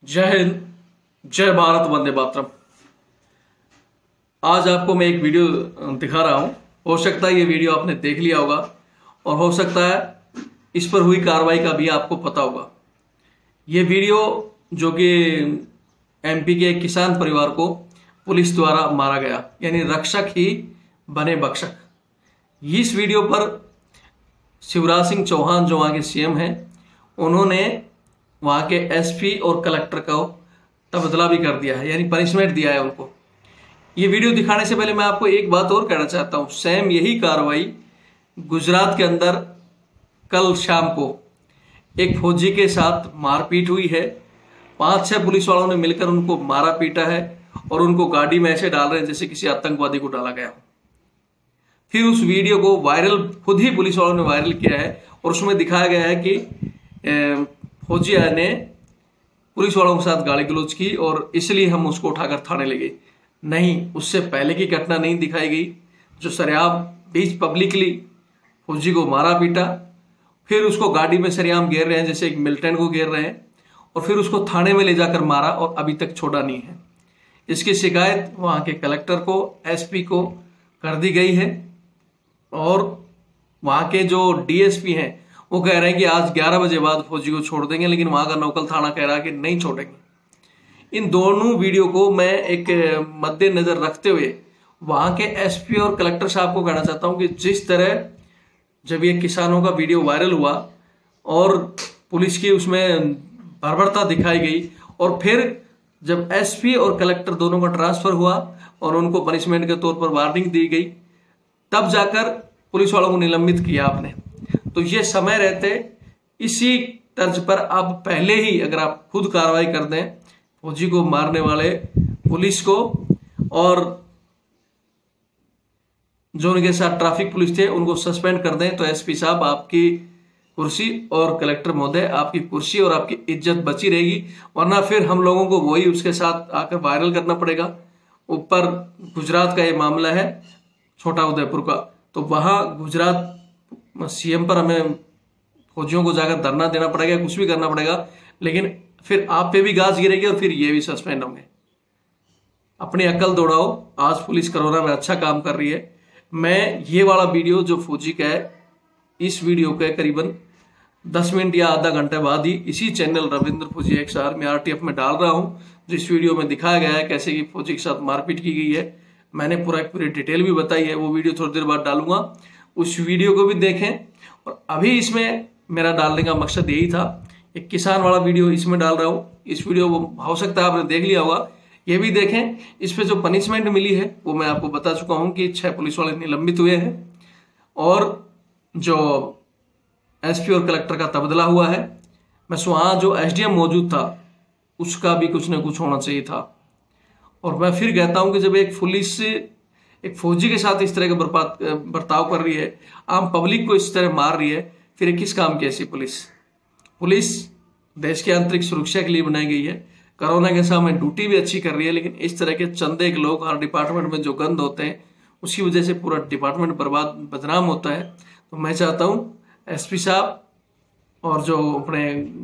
जय हिंद, जय भारत, वंदे मातरम। आज आपको मैं एक वीडियो दिखा रहा हूं। हो सकता है ये वीडियो आपने देख लिया होगा और हो सकता है इस पर हुई कार्रवाई का भी आपको पता होगा। ये वीडियो जो कि एमपी के एक किसान परिवार को पुलिस द्वारा मारा गया, यानी रक्षक ही बने भक्षक। इस वीडियो पर शिवराज सिंह चौहान जो वहां के सीएम हैं, उन्होंने वहां के एसपी और कलेक्टर को तबादला भी कर दिया है, यानी पनिशमेंट दिया है उनको। ये वीडियो दिखाने से पहले मैं आपको एक बात और कहना चाहता हूं। सेम यही कार्रवाई गुजरात के अंदर कल शाम को एक फौजी के साथ मारपीट हुई है। 5-6 पुलिस वालों ने मिलकर उनको मारा पीटा है और उनको गाड़ी में ऐसे डाल रहे हैं जैसे किसी आतंकवादी को डाला गया हो। फिर उस वीडियो को वायरल खुद ही पुलिस वालों ने वायरल किया है और उसमें दिखाया गया है कि फौजी ने पुलिस वालों के साथ गाली गलौज की और इसलिए हम उसको उठाकर थाने ले गए। नहीं, उससे पहले की घटना नहीं दिखाई गई जो सरेआम बीच पब्लिकली फौजी को मारा पीटा, फिर उसको गाड़ी में सरेआम घेर रहे हैं जैसे एक मिलिटेंट को घेर रहे हैं, और फिर उसको थाने में ले जाकर मारा और अभी तक छोड़ा नहीं है। इसकी शिकायत वहां के कलेक्टर को, एसपी को कर दी गई है और वहां के जो डीएसपी हैं वो कह रहे हैं कि आज 11 बजे बाद फौजी को छोड़ देंगे, लेकिन वहां का लोकल थाना कह रहा है कि नहीं छोड़ेंगे। इन दोनों वीडियो को मैं एक मद्देनजर रखते हुए वहां के एसपी और कलेक्टर साहब को कहना चाहता हूं कि जिस तरह जब ये किसानों का वीडियो वायरल हुआ और पुलिस की उसमें बर्बरता दिखाई गई और फिर जब एसपी और कलेक्टर दोनों का ट्रांसफर हुआ और उनको पनिशमेंट के तौर पर वार्निंग दी गई, तब जाकर पुलिस वालों को निलंबित किया आपने। तो ये समय रहते इसी तर्ज पर अब पहले ही अगर आप खुद कार्रवाई कर दें फौजी को मारने वाले पुलिस को, और जो उनके साथ ट्रैफिक पुलिस थे उनको सस्पेंड कर दें, तो एसपी साहब आपकी कुर्सी और कलेक्टर महोदय आपकी कुर्सी और आपकी इज्जत बची रहेगी। वरना फिर हम लोगों को वही उसके साथ आकर वायरल करना पड़ेगा। ऊपर गुजरात का ये मामला है, छोटा उदयपुर का, तो वहां गुजरात सीएम पर हमें फौजियों को जाकर धरना देना पड़ेगा, कुछ भी करना पड़ेगा, लेकिन फिर आप पे भी गाज गिरेगी और फिर ये भी सस्पेंड होंगे। अपनी अकल दौड़ाओ। आज पुलिस कोरोना में अच्छा काम कर रही है। मैं ये वाला वीडियो जो फौजी का है, इस वीडियो के करीबन 10 मिनट या आधा घंटे बाद ही इसी चैनल रविंद्र फौजी XR में RTF में डाल रहा हूं। जिस वीडियो में दिखाया गया है कैसे कि फौजी के साथ मारपीट की गई है, मैंने पूरी डिटेल भी बताई है। वो वीडियो थोड़ी देर बाद डालूंगा, उस वीडियो को भी देखें। और अभी इसमें मेरा डालने का मकसद यही था, एक किसान वाला वीडियो इसमें डाल रहा हूं। इस वीडियो हो सकता है आपने देख लिया होगा, ये भी देखें। इस पे जो पनिशमेंट मिली है वो मैं आपको बता चुका हूं कि 6 पुलिस वाले निलंबित हुए हैं और जो एसपी और कलेक्टर का तबादला हुआ है। बस वहां जो एसडीएम मौजूद था उसका भी कुछ ना कुछ होना चाहिए था। और मैं फिर कहता हूं कि जब एक पुलिस एक फौजी के साथ इस तरह का बर्ताव कर रही है, आम पब्लिक को इस तरह मार रही है, फिर किस काम की ऐसी पुलिस देश की आंतरिक सुरक्षा के लिए बनाई गई है। कोरोना के समय ड्यूटी भी अच्छी कर रही है, लेकिन इस तरह के चंदे के लोग हर डिपार्टमेंट में जो गंद होते हैं उसकी वजह से पूरा डिपार्टमेंट बदनाम होता है। तो मैं चाहता हूं एसपी साहब और जो अपने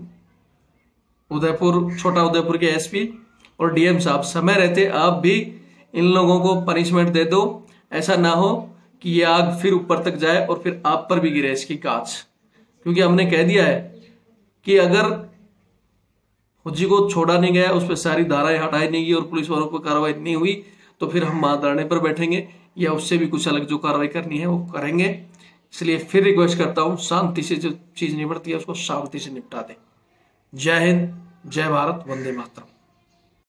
छोटा उदयपुर के एसपी और डीएम साहब, समय रहते आप भी इन लोगों को पनिशमेंट दे दो। ऐसा ना हो कि ये आग फिर ऊपर तक जाए और फिर आप पर भी गिरे इसकी कांच। क्योंकि हमने कह दिया है कि अगर फौजी को छोड़ा नहीं गया, उस पर सारी धाराएं हटाई नहीं गई और पुलिस वालों पर कार्रवाई नहीं हुई, तो फिर हम वहां धरने पर बैठेंगे या उससे भी कुछ अलग जो कार्रवाई करनी है वो करेंगे। इसलिए फिर रिक्वेस्ट करता हूं, शांति से जो चीज निपटती है उसको शांति से निपटा दें। जय हिंद, जय भारत, वंदे मातरम।